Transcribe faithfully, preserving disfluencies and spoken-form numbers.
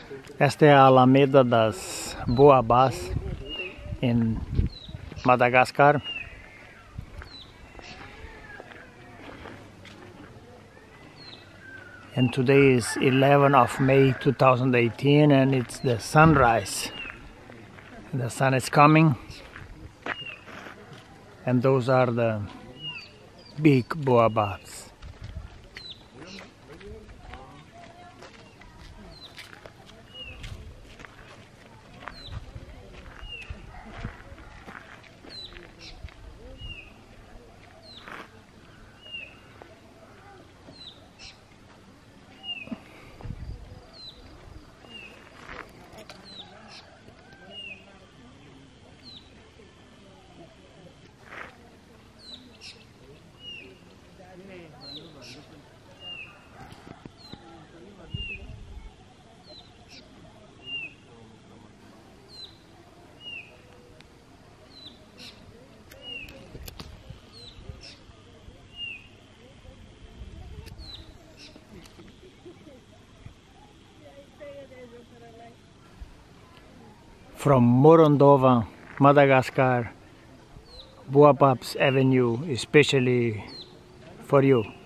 Esta é a Alameda das Boabás em Madagascar. And today is eleventh of May two thousand eighteen and it's the sunrise. The sun is coming and those are the big boabas. From Morondava, Madagascar, Boababs Avenue, especially for you.